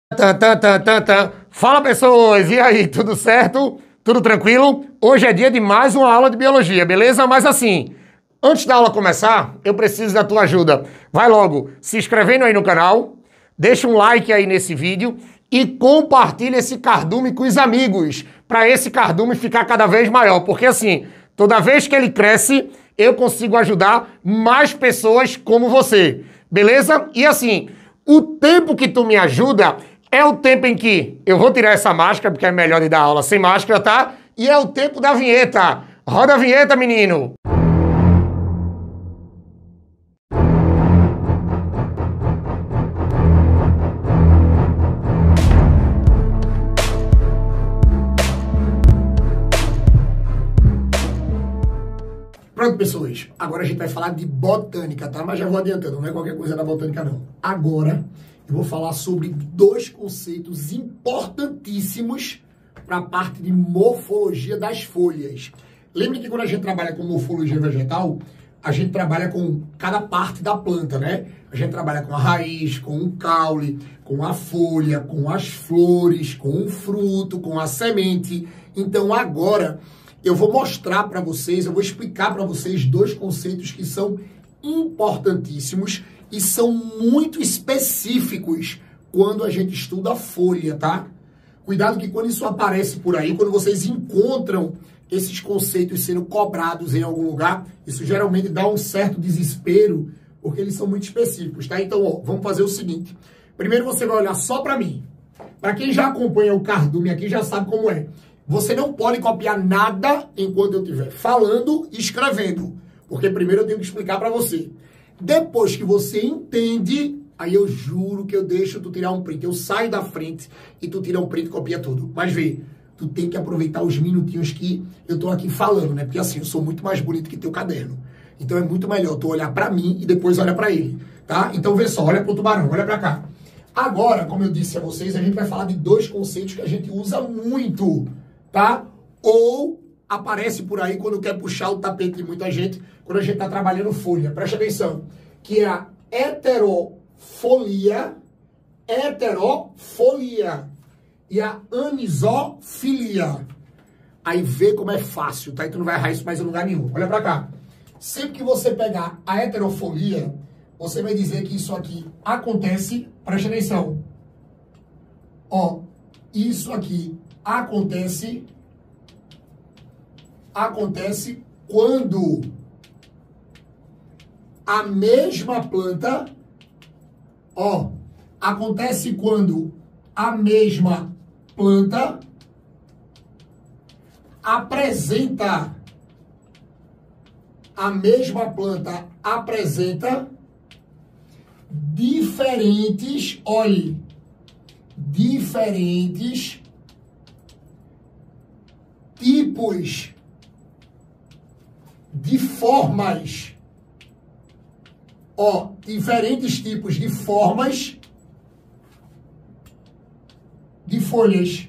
Fala, pessoas! E aí, tudo certo? Tudo tranquilo? Hoje é dia de mais uma aula de biologia, beleza? Mas assim, antes da aula começar, eu preciso da tua ajuda. Vai logo se inscrevendo aí no canal, deixa um like aí nesse vídeo e compartilha esse cardume com os amigos, para esse cardume ficar cada vez maior, porque assim, toda vez que ele cresce, eu consigo ajudar mais pessoas como você, beleza? E assim, o tempo que tu me ajuda é o tempo em que eu vou tirar essa máscara, porque é melhor de dar aula sem máscara, tá? E é o tempo da vinheta. Roda a vinheta, menino! Pronto, pessoas. Agora a gente vai falar de botânica, tá? Mas já vou adiantando, não é qualquer coisa da botânica, não. Agora eu vou falar sobre dois conceitos importantíssimos para a parte de morfologia das folhas. Lembre que quando a gente trabalha com morfologia vegetal, a gente trabalha com cada parte da planta, né? A gente trabalha com a raiz, com o caule, com a folha, com as flores, com o fruto, com a semente. Então agora eu vou mostrar para vocês, eu vou explicar para vocês dois conceitos que são importantíssimos e são muito específicos quando a gente estuda a folha, tá? Cuidado que quando isso aparece por aí, quando vocês encontram esses conceitos sendo cobrados em algum lugar, isso geralmente dá um certo desespero, porque eles são muito específicos, tá? Então, ó, vamos fazer o seguinte. Primeiro você vai olhar só para mim. Para quem já acompanha o cardume aqui, já sabe como é. Você não pode copiar nada enquanto eu estiver falando e escrevendo, porque primeiro eu tenho que explicar para você. Depois que você entende, aí eu juro que eu deixo tu tirar um print. Eu saio da frente e tu tira um print e copia tudo. Mas vê, tu tem que aproveitar os minutinhos que eu tô aqui falando, né? Porque assim, eu sou muito mais bonito que teu caderno. Então é muito melhor tu olhar para mim e depois olha para ele, tá? Então vê só, olha pro tubarão, olha para cá. Agora, como eu disse a vocês, a gente vai falar de dois conceitos que a gente usa muito, tá? Ou aparece por aí quando quer puxar o tapete de muita gente, quando a gente está trabalhando folha. Preste atenção, que é a heterofolia e a anisofilia. Aí vê como é fácil, tá? E tu não vai errar isso mais em lugar nenhum. Olha pra cá. Sempre que você pegar a heterofolia, você vai dizer que isso aqui acontece, preste atenção. Ó, isso aqui acontece quando a mesma planta, ó, acontece quando a mesma planta apresenta diferentes, olhe, diferentes tipos de formas, ó, diferentes tipos de formas de folhas.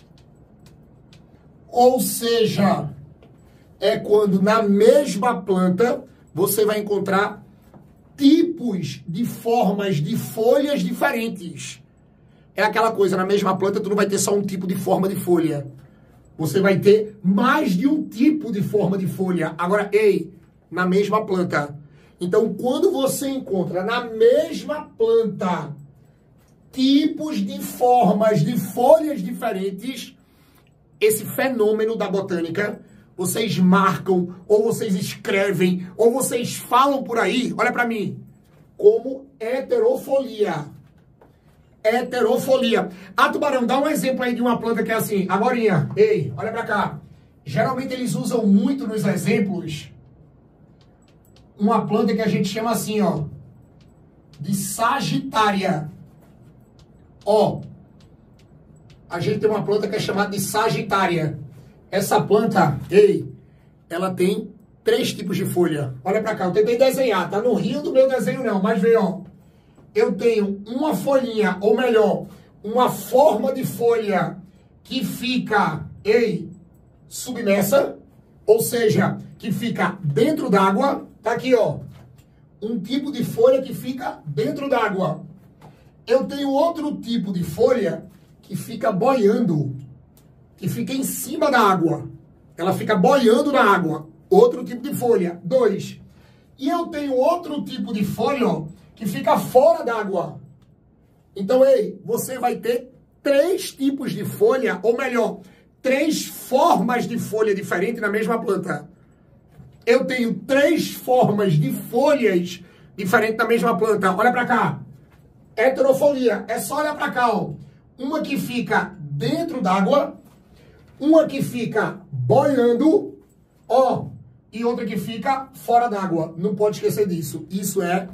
Ou seja, é quando na mesma planta você vai encontrar tipos de formas de folhas diferentes. É aquela coisa, na mesma planta tu não vai ter só um tipo de forma de folha. Você vai ter mais de um tipo de forma de folha. Agora, ei, na mesma planta. Então, quando você encontra na mesma planta tipos de formas de folhas diferentes, esse fenômeno da botânica, vocês marcam, ou vocês escrevem, ou vocês falam por aí, olha para mim, como heterofolia. Heterofolia. Ah, tubarão, dá um exemplo aí de uma planta que é assim, agorinha. Ei, olha pra cá. Geralmente eles usam muito nos exemplos uma planta que a gente chama assim, ó, de sagitária. Ó, a gente tem uma planta que é chamada de sagitária. Essa planta, ei, ela tem 3 tipos de folha. Olha pra cá, eu tentei desenhar, tá no rio do meu desenho não, mas vê, ó. Eu tenho uma folhinha, ou melhor, uma forma de folha que fica, ei, submersa, ou seja, que fica dentro d'água. Tá aqui, ó, um tipo de folha que fica dentro d'água. eu tenho outro tipo de folha que fica boiando, que fica em cima da água. Ela fica boiando na água. Outro tipo de folha. 2. E eu tenho outro tipo de folha, ó, que fica fora d'água. Então, ei, você vai ter 3 tipos de folha, ou melhor, 3 formas de folha diferentes na mesma planta. Eu tenho 3 formas de folhas diferentes na mesma planta. Olha pra cá. Heterofolia. É só olhar pra cá, ó. Uma que fica dentro d'água, uma que fica boiando, ó, e outra que fica fora d'água. Não pode esquecer disso. Isso é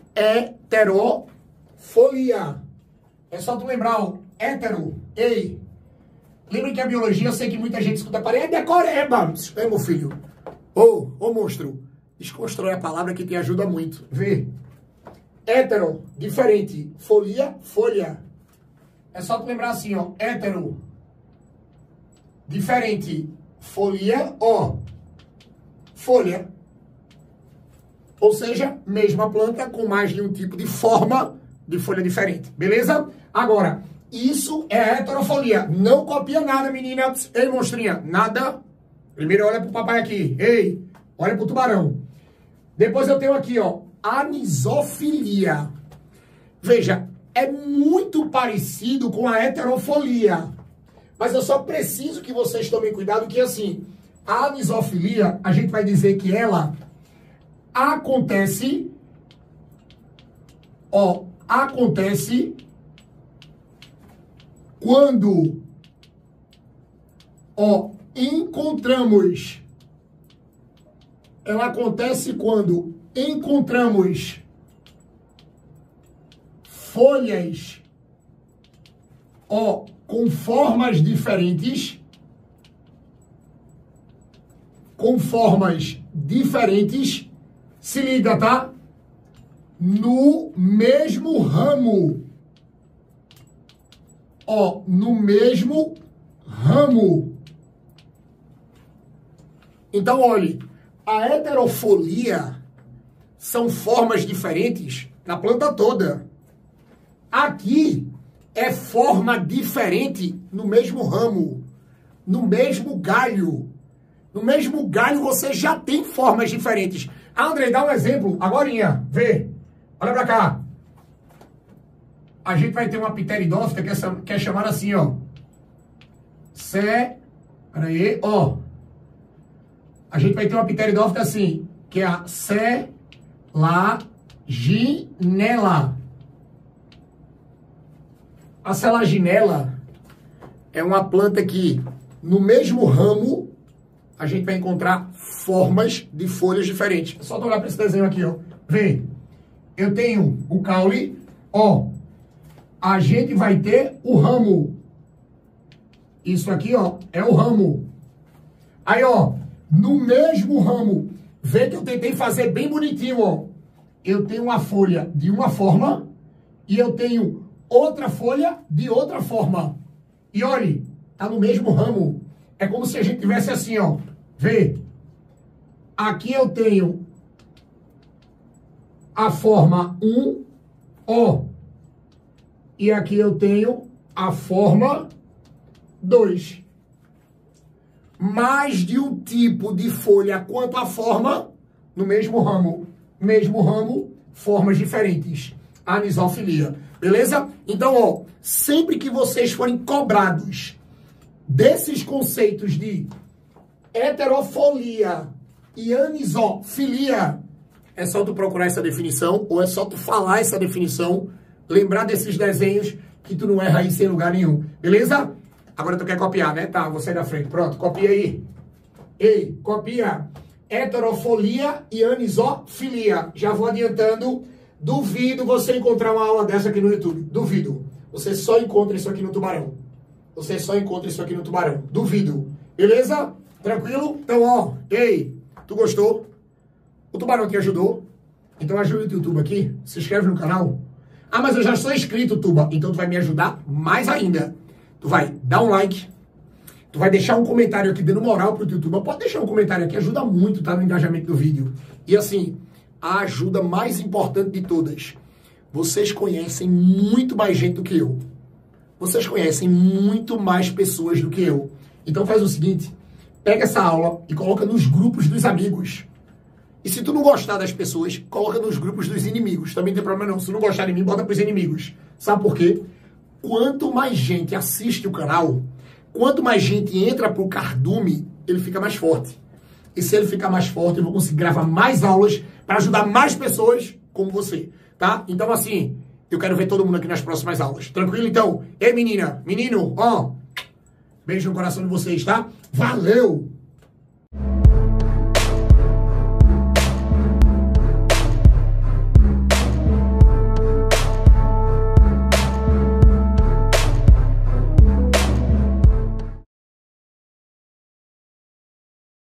heterofolia. É só tu lembrar, ó, hétero, ei. Lembra que a biologia, eu sei que muita gente escuta para decoreba. É, meu filho. Ô, monstro. Desconstrói a palavra que te ajuda muito. Vê. Hétero, diferente. Folia, folha. É só tu lembrar assim, ó. Hétero, diferente. Folia, ó. Folha. Ou seja, mesma planta com mais de um tipo de forma de folha diferente. Beleza? Agora, isso é heterofolia. Não copia nada, meninas. Ei, monstrinha. Nada. Primeiro olha pro papai aqui. Ei, olha pro tubarão. Depois eu tenho aqui, ó. Anisofilia. Veja, é muito parecido com a heterofolia. Mas eu só preciso que vocês tomem cuidado que, assim, a anisofilia, a gente vai dizer que ela acontece, ó, acontece quando, ó, encontramos, ela acontece quando encontramos folhas, ó, com formas diferentes, se liga, tá? No mesmo ramo. Ó, no mesmo ramo. Então, olhe, a heterofolia são formas diferentes na planta toda. Aqui é forma diferente no mesmo ramo, no mesmo galho. No mesmo galho você já tem formas diferentes. Ah, Andrei, dá um exemplo agorinha. Vê. Olha pra cá. A gente vai ter uma pteridófita que é chamada assim, ó. Peraí, ó. A gente vai ter uma pteridófita assim, que é a selaginella. A selaginella é uma planta que, no mesmo ramo, a gente vai encontrar formas de folhas diferentes. É só tu olhar para esse desenho aqui, ó. Vê. Eu tenho o caule, ó. A gente vai ter o ramo. Isso aqui, ó, é o ramo. Aí, ó, no mesmo ramo, vê que eu tentei fazer bem bonitinho, ó. Eu tenho uma folha de uma forma e eu tenho outra folha de outra forma. E olhe, tá no mesmo ramo. É como se a gente tivesse assim, ó. Vê. Aqui eu tenho a forma 1, ó. E aqui eu tenho a forma 2. Mais de um tipo de folha quanto a forma no mesmo ramo. Mesmo ramo, formas diferentes. Anisofilia. Beleza? Então, ó, sempre que vocês forem cobrados desses conceitos de heterofolia e anisofilia, é só tu procurar essa definição ou é só tu falar essa definição, lembrar desses desenhos que tu não erra isso em lugar nenhum. Beleza? Agora tu quer copiar, né? Tá, vou sair da frente. Pronto, copia aí. Ei, copia. Heterofolia e anisofilia. Já vou adiantando. Duvido você encontrar uma aula dessa aqui no YouTube. Duvido. Você só encontra isso aqui no Tubarão. Você só encontra isso aqui no Tubarão. Duvido. Beleza? Tranquilo? Então, ó. Ei, tu gostou? O Tubarão te ajudou? Então ajuda o YouTube aqui. Se inscreve no canal. Ah, mas eu já sou inscrito, Tuba. Então tu vai me ajudar mais ainda. Tu vai dar um like. Tu vai deixar um comentário aqui dando moral pro YouTube. Pode deixar um comentário aqui. Ajuda muito, tá? No engajamento do vídeo. E assim, a ajuda mais importante de todas. vocês conhecem muito mais gente do que eu. Vocês conhecem muito mais pessoas do que eu. Então faz o seguinte, pega essa aula e coloca nos grupos dos amigos. E se tu não gostar das pessoas, coloca nos grupos dos inimigos. Também não tem problema não. Se não gostar de mim, bota pros inimigos. Sabe por quê? Quanto mais gente assiste o canal, quanto mais gente entra pro cardume, ele fica mais forte. E se ele ficar mais forte, eu vou conseguir gravar mais aulas para ajudar mais pessoas como você, tá? Então, assim, eu quero ver todo mundo aqui nas próximas aulas. Tranquilo, então? Ei, menina, menino, ó, beijo no coração de vocês, tá? Valeu!